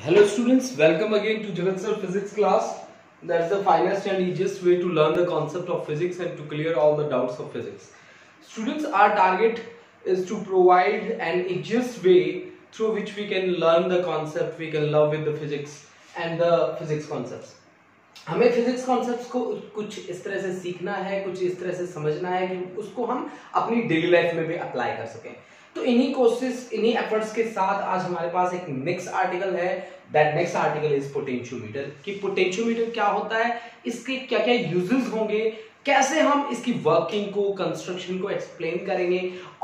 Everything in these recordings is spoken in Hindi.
Hello students, welcome again to Jagat Sir Physics class. That's the finest and easiest way to learn the concept of physics and to clear all the doubts of physics. Students, our target is to provide an easiest way through which we can learn the concept, we can love with the physics and the physics concepts. हमें फिजिक्स कॉन्सेप्ट्स को कुछ इस तरह से सीखना है, कुछ इस तरह से समझना है कि उसको हम अपनी डेली लाइफ में भी अप्लाई कर सकें। तो इन्हीं कोशिश, इन्हीं एफर्ट्स के साथ आज हमारे पास एक नेक्स्ट आर्टिकल है। That next article is potentiometer. कि पोटेंशियोमीटर क्या होता है, इसके क्या क्या यूजेस होंगे, कैसे हम इसकी वर्किंग को, कंस्ट्रक्शन को एक्सप्लेन करेंगे,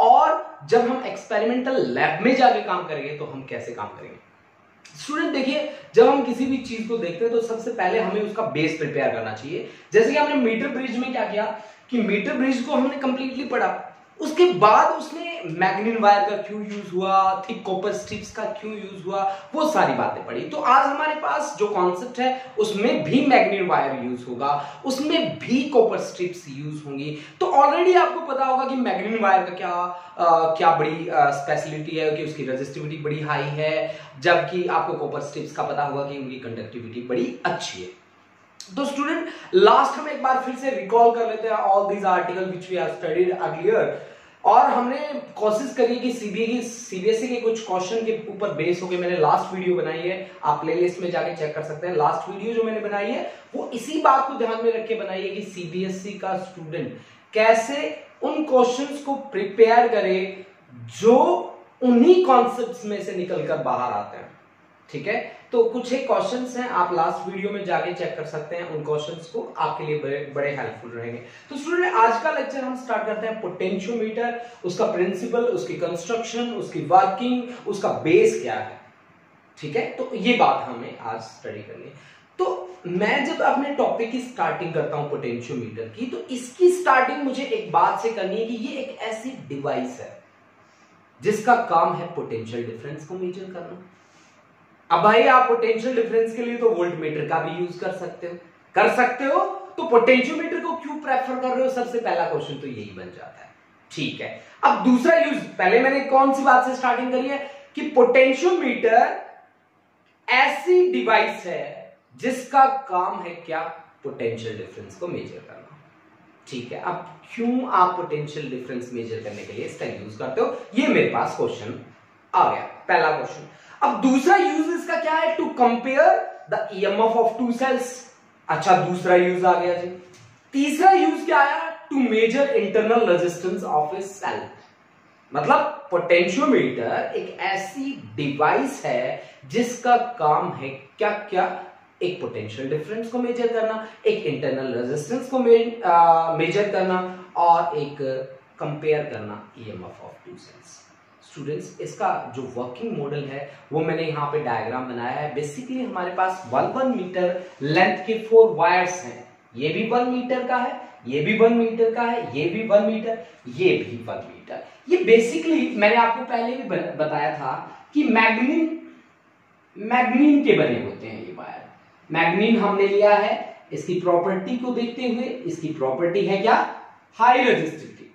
और जब हम एक्सपेरिमेंटल लैब में जाके काम करेंगे तो हम कैसे काम करेंगे। स्टूडेंट देखिए, जब हम किसी भी चीज को देखते हैं तो सबसे पहले हमें उसका बेस प्रिपेयर करना चाहिए। जैसे कि हमने मीटर ब्रिज में क्या किया कि मीटर ब्रिज को हमने कंप्लीटली पढ़ा, उसके बाद उसमें मैग्नीन वायर का क्यों यूज हुआ, थिक कॉपर स्ट्रिप्स का क्यों यूज हुआ, वो सारी बातें पढ़ी। तो आज हमारे पास जो कॉन्सेप्ट है उसमें भी मैग्नीन वायर यूज होगा, उसमें भी कॉपर स्ट्रिप्स यूज होंगी। तो ऑलरेडी आपको पता होगा कि मैग्नीन वायर का क्या बड़ी स्पेशलिटी है कि उसकी रेजिस्टिविटी बड़ी हाई है, जबकि आपको कॉपर स्ट्रिप्स का पता होगा कि उनकी कंडक्टिविटी बड़ी अच्छी है। तो स्टूडेंट, लास्ट हम एक बार फिर से रिकॉल कर लेते हैं all these article which we have studied earlier, और हमने कोशिश करी कि सीबीएसई के कुछ क्वेश्चन के ऊपर बेस होकर मैंने लास्ट वीडियो बनाई है। आप प्लेलिस्ट में जाके चेक कर सकते हैं। लास्ट वीडियो जो मैंने बनाई है वो इसी बात को ध्यान में रख के बनाई है कि सीबीएसई का स्टूडेंट कैसे उन क्वेश्चंस को प्रिपेयर करे जो उन्हीं कॉन्सेप्ट्स में से निकलकर बाहर आते हैं। ठीक है, तो कुछ एक क्वेश्चंस हैं, आप लास्ट वीडियो में जाके चेक कर सकते हैं। उन क्वेश्चंस को आपके लिए बड़े हेल्पफुल रहेंगे। तो स्टूडेंट, आज का लेक्चर हम स्टार्ट करते हैं पोटेंशियोमीटर, उसका प्रिंसिपल, उसकी कंस्ट्रक्शन, उसकी वर्किंग, उसका बेस क्या है। ठीक है, तो ये बात हमें आज स्टडी करनी है। तो मैं जब अपने टॉपिक की स्टार्टिंग करता हूं पोटेंशियोमीटर की, तो इसकी स्टार्टिंग मुझे एक बात से करनी है कि ये एक ऐसी डिवाइस है जिसका काम है पोटेंशियल डिफरेंस को मेजर करना। अब भाई, आप पोटेंशियल डिफरेंस के लिए तो वोल्टमीटर का भी यूज कर सकते हो, तो पोटेंशियोमीटर को क्यों प्रेफर कर रहे हो, सबसे पहला क्वेश्चन तो यही बन जाता है। ठीक है, अब दूसरा यूज, पहले मैंने कौन सी बात से स्टार्टिंग करी है कि पोटेंशियोमीटर ऐसी डिवाइस है जिसका काम है क्या, पोटेंशियल डिफरेंस को मेजर करना। ठीक है, अब क्यों आप पोटेंशियल डिफरेंस मेजर करने के लिए इसका यूज करते हो, ये मेरे पास क्वेश्चन आ गया, पहला क्वेश्चन। अब दूसरा यूज इसका क्या है, to compare the EMF of two cells. अच्छा, दूसरा यूज आ गया जी। तीसरा यूज क्या आया, to measure internal resistance of a cell. मतलब पोटेंशियोमीटर एक ऐसी डिवाइस है जिसका काम है क्या क्या, एक पोटेंशियल डिफरेंस को मेजर करना, एक इंटरनल रेजिस्टेंस को मेजर करना, और एक कंपेयर करना EMF of two cells. Students, इसका जो वर्किंग मॉडल है वो मैंने यहाँ पे डायग्राम बनाया है। बेसिकली हमारे पास 1 मीटर लेंथ के 4 वायर्स हैं। ये भी 1 मीटर का है, ये भी 1 मीटर का है, ये भी 1 मीटर, ये भी 1 मीटर। ये बेसिकली मैंने आपको पहले भी बताया था कि मैग्नीन के बने होते हैं ये वायर। मैग्नीन हमने लिया है, इसकी प्रॉपर्टी को देखते हुए, इसकी प्रॉपर्टी है क्या, हाई रेजिस्टिविटी।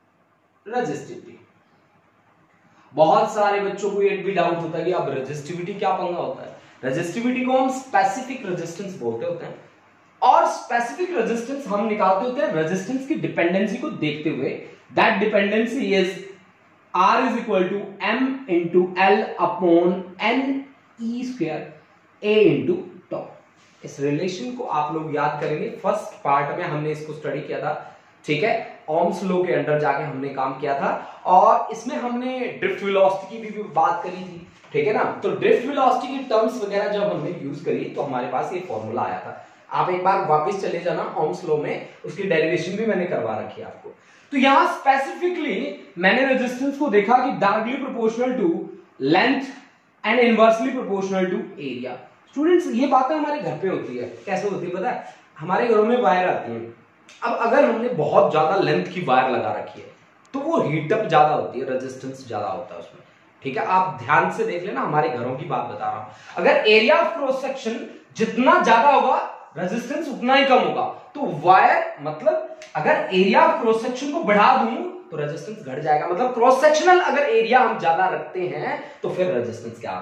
बहुत सारे बच्चों को ये भी डाउट होता है कि अब रेजिस्टिविटी क्या पंगा होता है। रेजिस्टिविटी को हम स्पेसिफिक रेजिस्टेंस बोलते होते हैं, और स्पेसिफिक रेजिस्टेंस हम निकालते होते हैं रेजिस्टेंस की डिपेंडेंसी को देखते हुए। That dependency is R is equal to M into L upon NE² A into tau. इस रिलेशन को आप लोग याद करेंगे, फर्स्ट पार्ट में हमने इसको स्टडी किया था। ठीक है, ओम्स लॉ के अंडर जाके हमने काम किया था, और इसमें हमने ड्रिफ्ट वेलोसिटी की भी बात करी थी। ठीक है ना, तो ड्रिफ्ट वेलोसिटी की टर्म्स वगैरह जब हमने यूज करी तो हमारे पास ये फॉर्मूला आया था। आप एक बार वापस चले जाना ओम्स लॉ में, उसकी डेरिवेशन भी मैंने करवा रखी है आपको। तो यहां स्पेसिफिकली मैंने रेजिस्टेंस को देखा कि directly proportional to length and inversely proportional to area. Students, ये बातें हमारे घर पे होती है। कैसे होती है पता है, हमारे घरों में वायर आती है। अब अगर हमने बहुत ज्यादा लेंथ की वायर लगा रखी है तो वो हीटअप ज्यादा होती है, रेजिस्टेंस ज्यादा होता है उसमें। ठीक है, आप ध्यान से देख लेना, हमारे घरों की बात बता रहा हूं। अगर एरिया ऑफ क्रॉस सेक्शन जितना ज्यादा होगा, रेजिस्टेंस उतना ही कम होगा। तो वायर, मतलब अगर एरिया ऑफ क्रॉस सेक्शन को बढ़ा दूं तो रेजिस्टेंस घट जाएगा। मतलब क्रॉस सेक्शनल अगर एरिया हम ज्यादा रखते हैं तो फिर रेजिस्टेंस क्या आता है,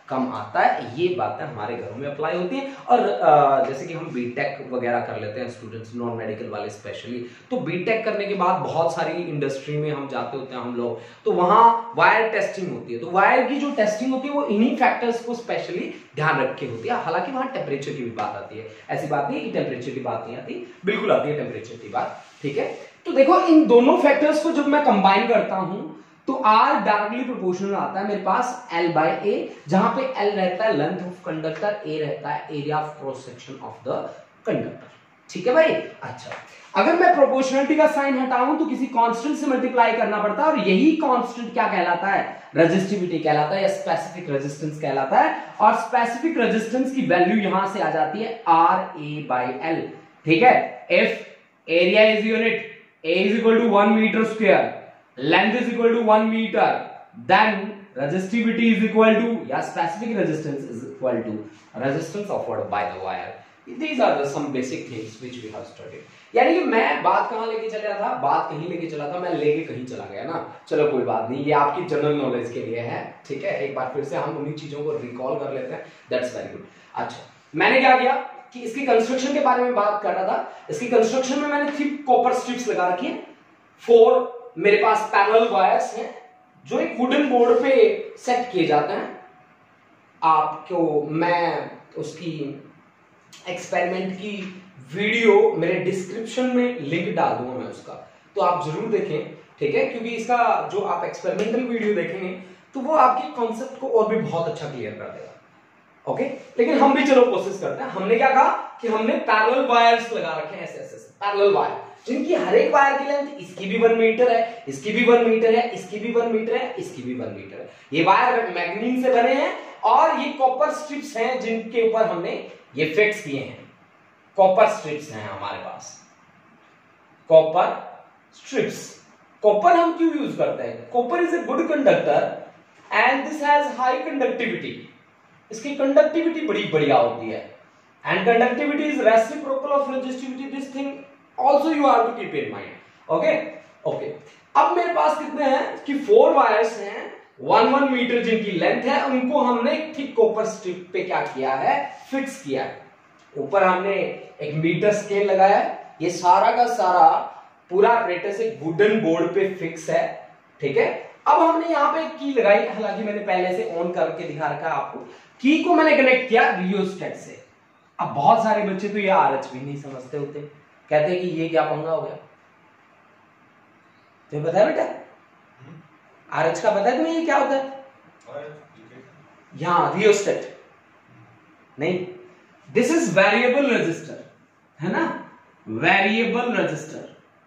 कम आता है। ये बातें हमारे घरों में अप्लाई होती हैं। और जैसे कि हम बीटेक वगैरह कर लेते हैं स्टूडेंट्स, नॉन मेडिकल वाले स्पेशली, तो बीटेक करने के बाद बहुत सारी इंडस्ट्री में हम जाते होते हैं हम लोग, तो वहां वायर टेस्टिंग होती है। तो वायर की जो टेस्टिंग होती है वो इन्हीं फैक्टर्स को स्पेशली ध्यान रख के होती है। हालांकि वहां टेम्परेचर की भी बात आती है, ऐसी बात नहीं कि टेम्परेचर की बात नहीं आती, बिल्कुल आती है टेम्परेचर की बात, ठीक है। तो देखो इन दोनों फैक्टर्स को जब मैं कंबाइन करता हूं तो R डायरेक्टली प्रोपोर्शनल आता है मेरे पास L/A, जहां पे L रहता है लेंथ ऑफ कंडक्टर, A रहता है area of cross section of the conductor, ठीक है भाई। अच्छा, अगर मैं प्रोपोर्शनलिटी का साइन हटाऊं तो किसी कांस्टेंट से मल्टीप्लाई करना पड़ता है, और यही कांस्टेंट क्या कहलाता है? रेजिस्टिविटी कहलाता है या स्पेसिफिक रेजिस्टेंस कहलाता है। और स्पेसिफिक रेजिस्टेंस की वैल्यू यहां से आ जाती है RA/L, ठीक है। If area is unit, A is equal to 1 meter square, length is equal to 1 meter, then resistivity is equal to, या specific resistance is equal to resistance offered by the wire. These are the some basic things which we have studied. यानी कि मैं बात कहां लेके चला था? बात कहीं लेके चला था, मैं लेके कहीं चला गया ना। चलो कोई बात नहीं, ये आपकी जनरल नॉलेज के लिए है, ठीक है। एक बार फिर से हम उन्हीं चीजों को रिकॉल कर लेते हैं, दैट्स वेरी गुड। अच्छा, मैंने क्या किया कि इसकी कंस्ट्रक्शन के बारे में बात कर रहा था। इसकी कंस्ट्रक्शन में मैंने 3 कॉपर स्ट्रिप्स लगा रखी है, 4 मेरे पास पैरेलल वायर्स हैं जो एक वुडन बोर्ड पे सेट किए जाते हैं। आपको मैं उसकी एक्सपेरिमेंट की वीडियो मेरे डिस्क्रिप्शन में लिंक डाल दूंगा मैं उसका, तो आप जरूर देखें, ठीक है। क्योंकि इसका जो आप एक्सपेरिमेंटल वीडियो देखेंगे तो वो आपके कॉन्सेप्ट को और भी बहुत अच्छा क्लियर कर देगा, ओके। लेकिन हम भी चलो कोशिश करते हैं। हमने क्या कहा कि हमने पैरेलल वायर्स लगा रखे हैं, ऐसे पैरेलल वायर, जिनकी हर एक वायर की लेंथ, इसकी भी 1 मीटर है, इसकी भी 1 मीटर है, इसकी भी 1 मीटर है, इसकी भी 1 मीटर है। ये वायर मैग्नीन से बने हैं और ये कॉपर स्ट्रिप्स हैं जिनके ऊपर हमने ये फिक्स किए हैं। कॉपर स्ट्रिप्स हैं हमारे पास, कॉपर स्ट्रिप्स। कॉपर हम क्यों यूज करते हैं? Copper is a good conductor and this has high conductivity. इसकी कंडक्टिविटी बड़ी बढ़िया होती है, and conductivity is reciprocal of resistivity. This thing also you have to keep in mind, okay okay. अब मेरे पास कितने हैं कि 4 वायर्स हैं 1 मीटर जिनकी लेंथ है, उनको हमने ठीक कॉपर स्ट्रिप पे क्या किया है? फिक्स किया है। ऊपर हमने एक मीटर स्केल लगाया है, ये सारा का सारा पूरा apparatus एक वुडन बोर्ड पे फिक्स है, ठीक है। अब हमने यहाँ पे की लगाई, हालांकि मैंने पहले से ऑन करके दिखा रखा है आपको। की को मैंने कनेक्ट किया रियोस्टेट से। अब बहुत सारे बच्चे तो ये आरएच भी नहीं समझते होते, कहते हैं कि ये क्या पंगा हो गया। तुम्हें पता है बेटा आरएच का? पता है तुम्हें ये क्या होता है? यहाँ रियोस्टेट नहीं, दिस इज वेरिएबल रजिस्टर, है ना। Variable register,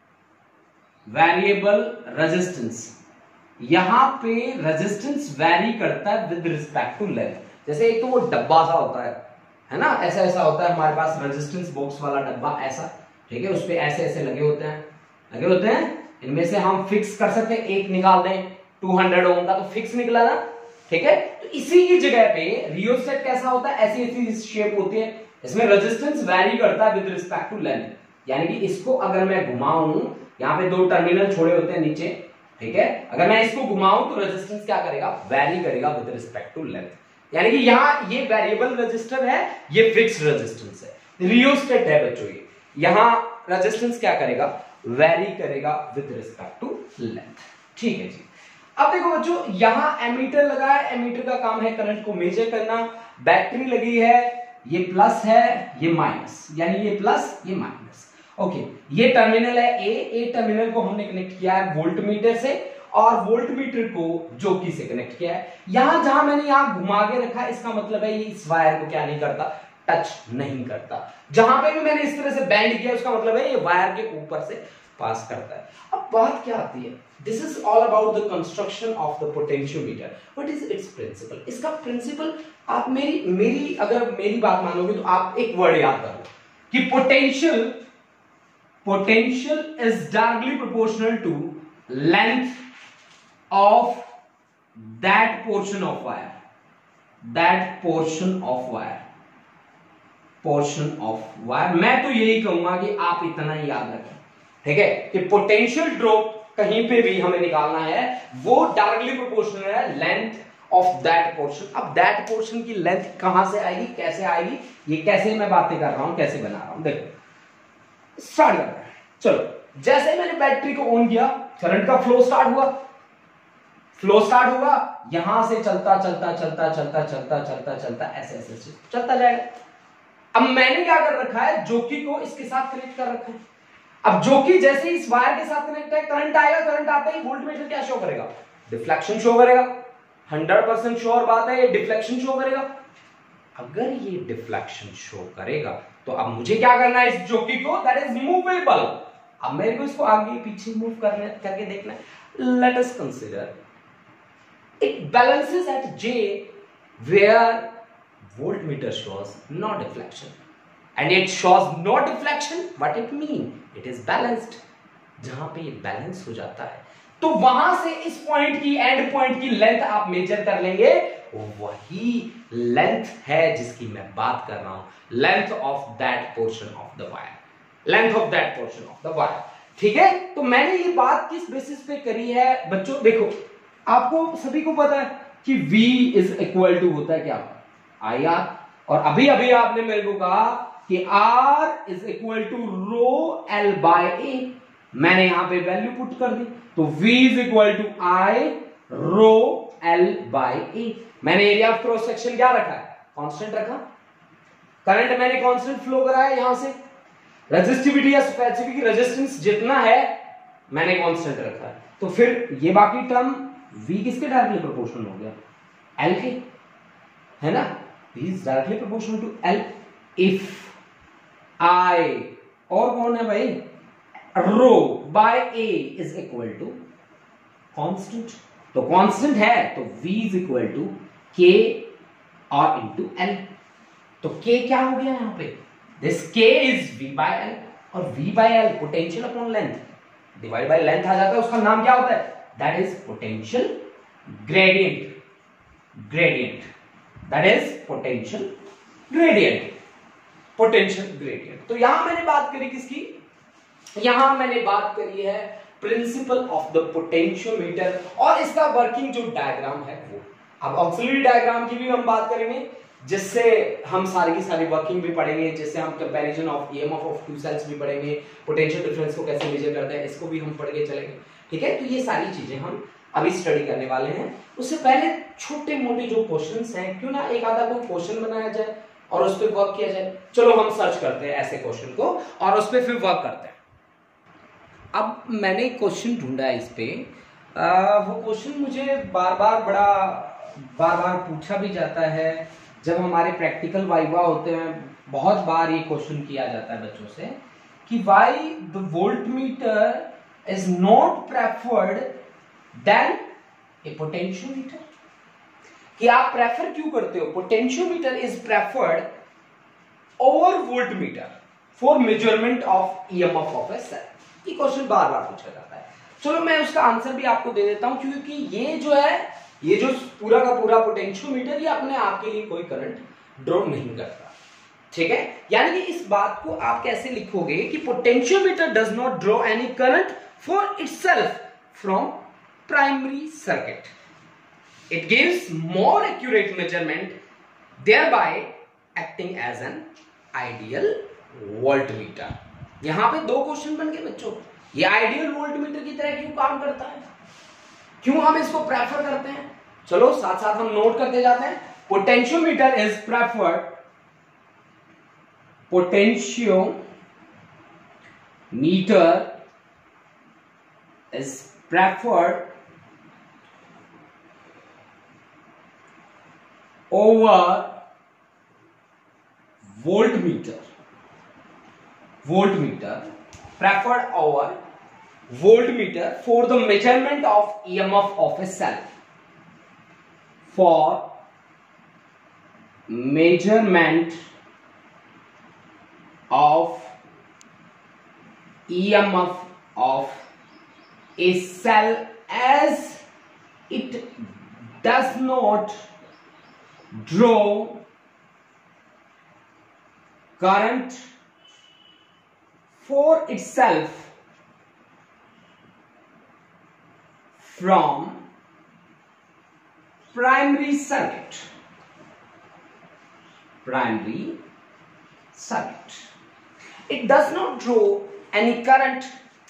variable resistance. यहां पे रेजिस्टेंस वेरी करता है विद रिस्पेक्ट टू लेंथ। जैसे एक तो वो डब्बा सा होता है ना, ऐसा ऐसा होता है हमारे पास रेजिस्टेंस बॉक्स वाला डब्बा ऐसा, ठीक है। उस पे ऐसे ऐसे लगे होते हैं। इनमें से हम फिक्स कर सकते हैं, एक निकाल दें 200 ओम का तो फिक्स निकला ना, ठीक है। तो इसी की जगह पे रियोस्टेट कैसा होता है? ऐसी ऐसी शेप होती है, इसमें रेजिस्टेंस वेरी करता है विद रिस्पेक्ट टू लेंथ। यानी कि इसको अगर मैं घुमाऊं, यहाँ पे 2 टर्मिनल छोड़े होते हैं नीचे, ठीक है। अगर मैं इसको घुमाऊं तो रेजिस्टेंस क्या करेगा? वेरी करेगा विद रिस्पेक्ट टू लेंथ। यानी कि यहाँ ये वेरिएबल रेजिस्टर है, ये फिक्स्ड रेजिस्टेंस है। रियोस्टेट है बच्चों ये, यहाँ रेजिस्टेंस क्या करेगा? वेरी करेगा विद रिस्पेक्ट टू लेंथ, ठीक है जी। अब देखो बच्चों, यहां एमीटर लगा है, एमीटर का काम है करंट को मेजर करना। बैटरी लगी है, ये प्लस है ये माइनस, यानी ये प्लस ये माइनस, ओके। ये टर्मिनल है ए टर्मिनल को हमने कनेक्ट किया है वोल्ट मीटर से, और वोल्ट मीटर को जोकी से कनेक्ट किया है। यहां जहां मैंने यहां घुमा के रखा है, इसका मतलब है ये इस वायर को क्या नहीं करता? टच नहीं करता। जहां पे भी मैंने इस तरह से बैंड किया, उसका मतलब है ये वायर के ऊपर से पास करता है। अब बात क्या आती है? This is all about the construction of the potentiometer. What is its principle? इसका प्रिंसिपल आप अगर मेरी बात मानोगे तो आप एक वर्ड याद कर लो कि potential is directly proportional to length of that portion of wire, portion of wire. मैं तो यही कहूंगा कि आप इतना ही याद रखें, ठीक है, कि पोटेंशियल ड्रॉप कहीं पे भी हमें निकालना है वो डायरेक्टली प्रोपोर्शनल है लेंथ ऑफ दैट पोर्शन। अब दैट पोर्शन की लेंथ कहां से आएगी, कैसे आएगी, ये कैसे मैं बातें कर रहा हूं, कैसे बना रहा हूं, देखो स्टार्ट करते हैं। चलो जैसे मैंने बैटरी को ऑन किया, करंट का फ्लो स्टार्ट हुआ, यहां से चलता चलता चलता चलता चलता चलता चलता ऐसे ऐसे चलता जाएगा। अब मैंने क्या कर रखा है, जोकी को इसके साथ कनेक्ट कर रखा है। अब जोकी जैसे इस वायर के साथ कनेक्ट है, करंट आएगा, करंट आते ही वोल्टमीटर क्या शो करेगा, डिफ्लेक्शन शो करेगा। 100% श्योर बात है, ये डिफ्लेक्शन शो करेगा। अगर ये डिफ्लेक्शन शो करेगा तो अब मुझे क्या करना है, इस जोकी को, दैट इज मूवेबल। अब मेरे को इसको आगे पीछे मूव करके देखना है। Let us consider it balances at J where voltmeter shows no deflection, and it shows no deflection, what it mean, it is balanced। जहां पे ये बैलेंस हो जाता है तो वहां से इस पॉइंट की, एंड पॉइंट की लेंथ आप मेजर कर लेंगे, वही लेंथ है जिसकी मैं बात कर रहा हूं, length of that portion of the wire, length of that portion of the wire. ठीक है, तो मैंने ये बात किस बेसिस पे करी है बच्चों, देखो आपको सभी को पता है कि V इज इक्वल टू होता है क्या, आई आर, और अभी अभी आपने मेरे को कहा कि R is equal to rho L by A. मैंने यहां पे वैल्यू पुट कर दी, तो V is equal to I rho L by A. मैंने एरिया ऑफ क्रॉस सेक्शन क्या रखा है, कांस्टेंट रखा। करंट मैंने कांस्टेंट फ्लो कराया यहां से, रेजिस्टिविटी या स्पेसिफिक रेजिस्टेंस जितना है मैंने कांस्टेंट रखा है। तो फिर ये बाकी टर्म V किसके डायरेक्टली प्रोपोर्शनल हो गया, L के, है ना, V is directly proportional to L if I, और कौन है भाई, rho by A is equal to constant. तो कांस्टेंट है तो V is equal to K और इनटू L। तो K क्या हो गया यहां पे, this K is V by L, और V by L potential upon length, divide by length आ जाता है, उसका नाम क्या होता है, that is potential gradient, that is potential gradient। तो यहां मैंने बात करी किसकी, यहां मैंने बात करी है प्रिंसिपल ऑफ द पोटेंशियोमीटर, और इसका वर्किंग जो डायग्राम है वो। अब ऑक्सिलरी डायग्राम की भी हम बात करेंगे, जिससे हम सारी की सारी वर्किंग भी पढ़ेंगे, जिससे हम comparison of EMF of two cells भी पढ़ेंगे, पोटेंशियल डिफरेंस को कैसे मेजर करते हैं इसको भी हम पढ़ के चलेंगे। ठीक है, तो ये सारी चीजें हम अभी स्टडी करने वाले हैं। उससे पहले छोटे मोटे जो क्वेश्चंस हैं, क्यों ना एक आधा कोई क्वेश्चन बनाया जाए और उस पर वर्क किया जाए। चलो हम सर्च करते हैं ऐसे क्वेश्चन को और उस पर फिर वर्क करते हैं। अब मैंने क्वेश्चन ढूंढा है इस पे, वो क्वेश्चन मुझे बार बार पूछा भी जाता है, जब हमारे प्रैक्टिकल वाइवा होते हैं बहुत बार ये क्वेश्चन किया जाता है बच्चों से कि why the voltmeter is not preferred than a potentiometer, कि आप प्रेफर क्यों करते हो, potentiometer is preferred over voltmeter for measurement of EMF of a cell. ये क्वेश्चन बार बार पूछा जाता है। चलो मैं उसका आंसर भी आपको दे देता हूं, क्योंकि ये जो पूरा का पूरा पोटेंशियोमीटर ये अपने आप के लिए कोई करंट ड्रॉ नहीं करता। ठीक है, यानी कि इस बात को आप कैसे लिखोगे कि potentiometer does not draw any current for itself from primary circuit, it gives more accurate measurement, thereby acting as an ideal voltmeter। यहां पे दो क्वेश्चन बन गए बच्चों, ये आइडियल वोल्टमीटर की तरह क्यों काम करता है, क्यों हम इसको प्रेफर करते हैं। चलो साथ साथ हम नोट करते जाते हैं। Potentiometer is preferred, potentiometer is preferred over voltmeter preferred over voltmeter for the measurement of EMF of a cell, for measurement of EMF of a cell, as it does not draw current for itself from primary circuit. Primary circuit. It does not draw any current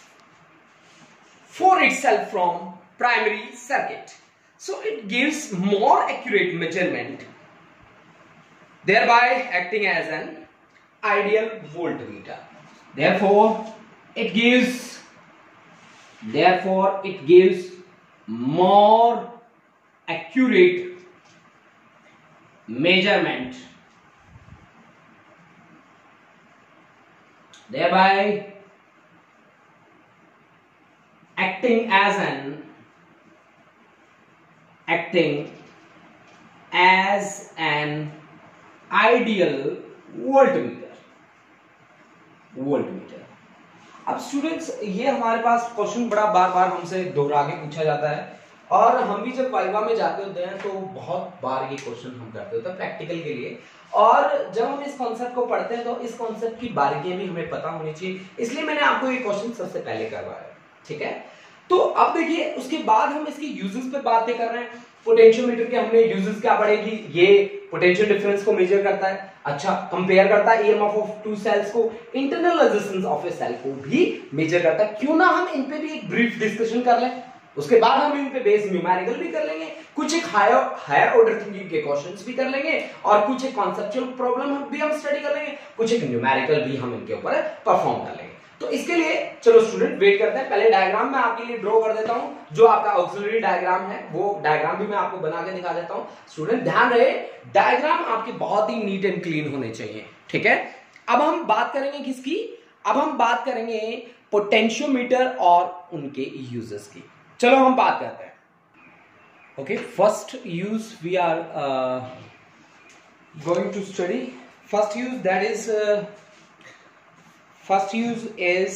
for itself from primary circuit. So it gives more accurate measurement, thereby acting as an ideal voltmeter. Therefore, it gives more accurate measurement, thereby acting as an ideal voltmeter. अब स्टूडेंट्स, ये हमारे पास क्वेश्चन बड़ा बार बार हमसे दोहरा के पूछा जाता है, और हम भी जब वाइवा में जाते होते हैं तो बहुत बार ये क्वेश्चन हम करते होते हैं प्रैक्टिकल के लिए, और जब हम इस कॉन्सेप्ट को पढ़ते हैं तो इस कॉन्सेप्ट की बारीकियां भी हमें पता होनी चाहिए, इसलिए मैंने आपको ये क्वेश्चन सबसे पहले करवाया। ठीक है, तो अब देखिए, उसके बाद हम इसके यूजेस पे बातें कर रहे हैं। पोटेंशियोमीटर के हमने यूजेस क्या पढ़े कि ये पोटेंशियल डिफरेंस को मेजर करता है, अच्छा कंपेयर करता है ईएमएफ ऑफ टू सेल्स को, internal resistance of a cell को भी मेजर करता है। क्यों ना हम इन पे भी एक ब्रीफ डिस्कशन कर लें, उसके बाद हम इन पे बेस न्यूमेरिकल भी कर लेंगे, कुछ एक हायर ऑर्डर थिंकिंग के क्वेश्चंस भी कर लेंगे, और कुछ एक कॉन्सेप्चुअल प्रॉब्लम भी हम स्टडी कर लेंगे, कुछ एक न्यूमेरिकल भी हम इनके ऊपर परफॉर्म कर लेंगे। तो इसके लिए चलो स्टूडेंट वेट करते हैं, पहले डायग्राम मैं आपके लिए ड्रॉ कर देता हूं, जो आपका ऑक्सिलरी डायग्राम है वो डायग्राम भी मैं आपको बना के दिखा देता हूं। स्टूडेंट ध्यान रहे, डायग्राम आपके बहुत ही नीट एंड क्लीन होने चाहिए। ठीक है, अब हम बात करेंगे किसकी, अब हम बात करेंगे पोटेंशियोमीटर और उनके यूजेस की। चलो हम बात करते हैं। Okay, first use we are going to study, first use that is first use is,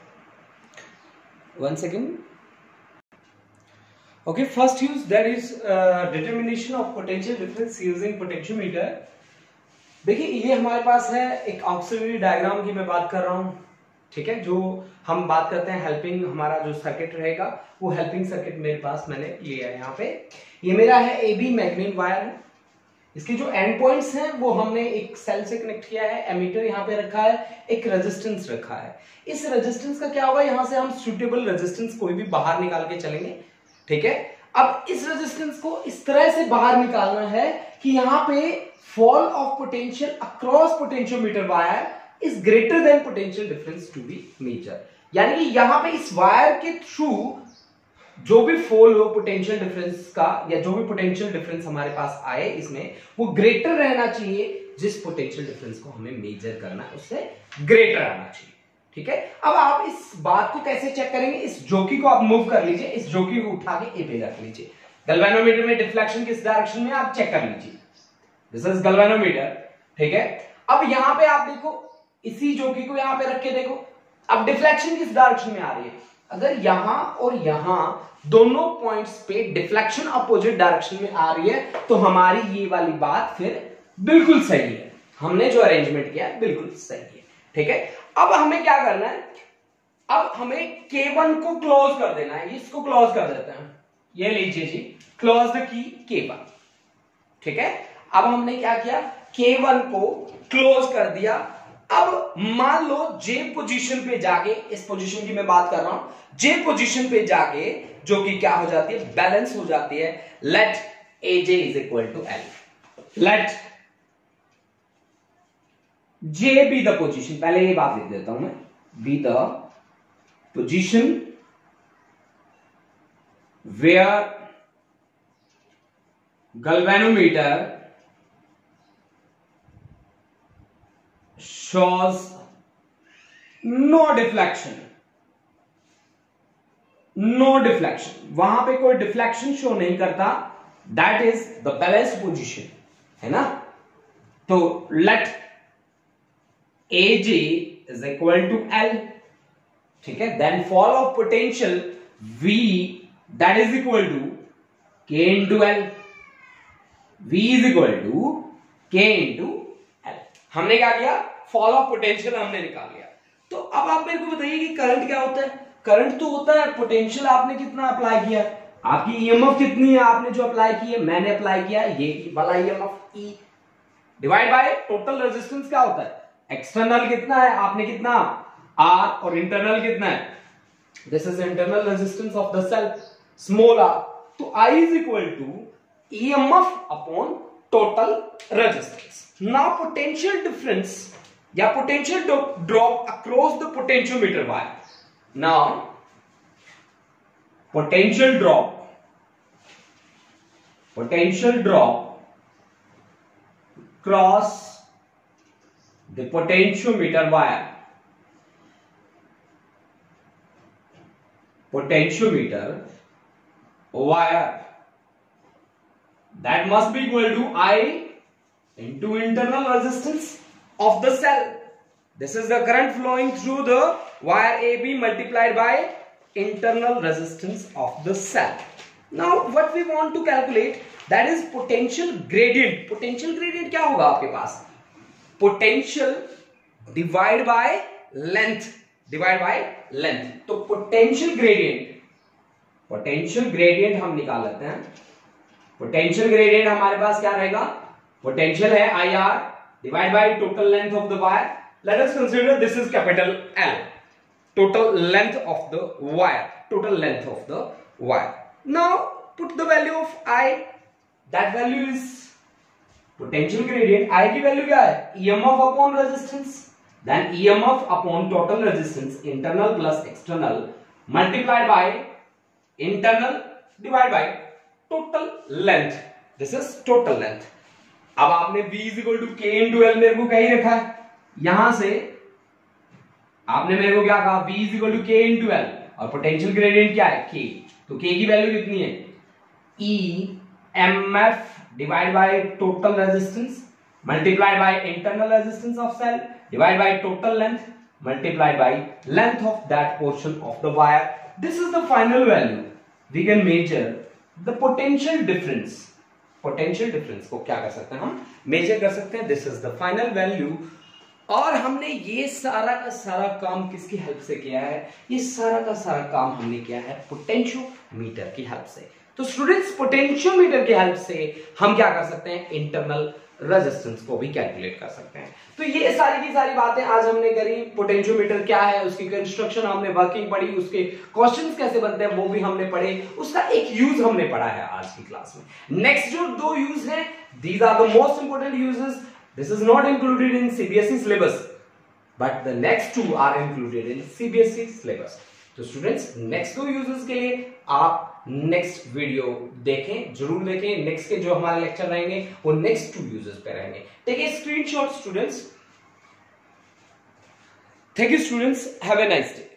one second, okay, first use that is determination of potential difference using potentiometer। देखिए ये हमारे पास है एक ऑक्सिलरी डायग्राम की मैं बात कर रहा हूं। ठीक है, जो हम बात करते हैं हेल्पिंग, हमारा जो सर्किट रहेगा वो हेल्पिंग सर्किट मेरे पास मैंने लिया है। यहाँ पे ये मेरा है AB मैग्नेट वायर है, इसके जो एंड पॉइंट्स हैं वो हमने एक सेल से कनेक्ट किया है, एमीटर यहाँ पे रखा है, एक रेजिस्टेंस रखा है। इस रेजिस्टेंस का क्या होगा, यहाँ से हम सुटेबल रेजिस्टेंस कोई भी बाहर निकाल के चलेंगे। ठीक है, अब इस रेजिस्टेंस को इस तरह से बाहर निकालना है कि यहाँ पे fall of potential across potentiometer wire is greater than potential difference to be measure, यानी कि यहाँ पे इस वायर के थ्रू जो भी फॉल हो पोटेंशियल डिफरेंस का, या जो भी पोटेंशियल डिफरेंस हमारे पास आए इसमें, वो ग्रेटर रहना चाहिए जिस पोटेंशियल डिफरेंस को हमें मेजर करना है उससे ग्रेटर आना चाहिए। ठीक है, अब आप इस बात को कैसे चेक करेंगे, इस जोकी को आप मूव कर लीजिए, इस जोकी को उठा के ए पे रख लीजिए। गैल्वेनोमीटर में डिफ्लेक्शन किस डायरेक्शन में आप चेक कर लीजिए, दिस इज गैल्वेनोमीटर। ठीक है, अब यहां पे आप देखो, इसी जोकी को यहां पे रख के देखो, अब डिफ्लेक्शन किस डायरेक्शन में आ रही है, अगर यहां और यहां दोनों पॉइंट्स पे डिफ्लेक्शन अपोजिट डायरेक्शन में आ रही है तो हमारी ये वाली बात फिर बिल्कुल सही है, हमने जो अरेंजमेंट किया बिल्कुल सही है। ठीक है, अब हमें क्या करना है, अब हमें K1 को क्लोज कर देना है, इसको क्लोज कर देते हैं, ये लीजिए जी, क्लोज द की K1। ठीक है, अब हमने क्या किया, K1 को क्लोज कर दिया। अब मान लो J पोजीशन पे जाके, इस पोजीशन की मैं बात कर रहा हूं, J पोजीशन पे जाके जो कि क्या हो जाती है, बैलेंस हो जाती है। Let AJ is equal to L, let J be the position, पहले ये बात लिख देता हूं मैं, be the position where galvanometer shows no deflection, no deflection, वहां पे कोई डिफ्लेक्शन शो नहीं करता, that is the balanced position, है ना। तो let AJ is equal to L, ठीक है, then fall of potential V that is equal to K into L, V is equal to K into L। हमने क्या किया, फॉल ऑफ पोटेंशियल हमने निकाल लिया। तो अब आप मेरे को बताइए कि करंट क्या होता है, करंट तो होता है पोटेंशियल आपने कितना अप्लाई किया, आपकी ईएमएफ कितनी है, आपने जो अप्लाई की है, मैंने अप्लाई किया ये वाला EMF E divide by total resistance क्या होता है, एक्सटर्नल कितना है, आपने कितना आर, और इंटरनल कितना है, this is internal resistance of the cell small r. तो I is equal to EMF upon total resistance. Now potential difference या potential drop across the potentiometer wire. Now potential drop cross the potentiometer wire, that must be equal to I into internal resistance of the cell. This is the current flowing through the wire AB multiplied by internal resistance of the cell. Now what we want to calculate, that is potential gradient. Potential gradient क्या होगा आपके पास, potential divide by length, तो potential gradient हम निकाल लेते हैं। पोटेंशियल ग्रेडियंट हमारे पास क्या रहेगा, पोटेंशियल है IR divide by total length of the wire. Let us consider this is capital L, total length of the wire, Now put the value of I, that value is potential gradient, I की value क्या है, EMF upon resistance, then EMF upon total resistance, internal plus external multiplied by internal divided by total length, this is total length। अब आपने V is equal to K into L मेरे को कहीं रखा है, यहां से आपने मेरे को क्या कहा, V is equal to K into L, और पोटेंशियल ग्रेडियंट क्या है K, तो K की वैल्यू कितनी है, EMF divide by total resistance multiplied by internal resistance of cell divide by total length multiplied by length of that portion of the wire. This is the final value, we can measure the potential difference. Potential difference को क्या कर सकते हैं, हम मेजर कर सकते हैं, this is the final value. और हमने ये सारा का सारा काम किसकी हेल्प से किया है, ये सारा का सारा काम हमने किया है पोटेंशियोमीटर की हेल्प से। तो स्टूडेंट्स पोटेंशियोमीटर की हेल्प से हम क्या कर सकते हैं, इंटरनल रेजिस्टेंस को भी कैलकुलेट कर सकते हैं। तो ये सारी की सारी बातें आज हमने करी, पोटेंशियोमीटर क्या है, उसकी कंस्ट्रक्शन हमने वर्किंग पढ़ी, उसके क्वेश्चंस कैसे बनते हैं वो भी हमने पढ़े, उसका एक यूज हमने पढ़ा है आज की क्लास में। नेक्स्ट जो दो यूज हैं, these are the most important uses. This is not included in CBSE syllabus, but the next two are included in CBSE syllabus. तो स्टूडेंट्स नेक्स्ट दो यूजर्स के लिए आप नेक्स्ट वीडियो देखें, जरूर देखें। नेक्स्ट के जो हमारे लेक्चर रहेंगे वो नेक्स्ट टू यूजर्स पे रहेंगे। Take a screenshot students. Thank you students, have a nice day.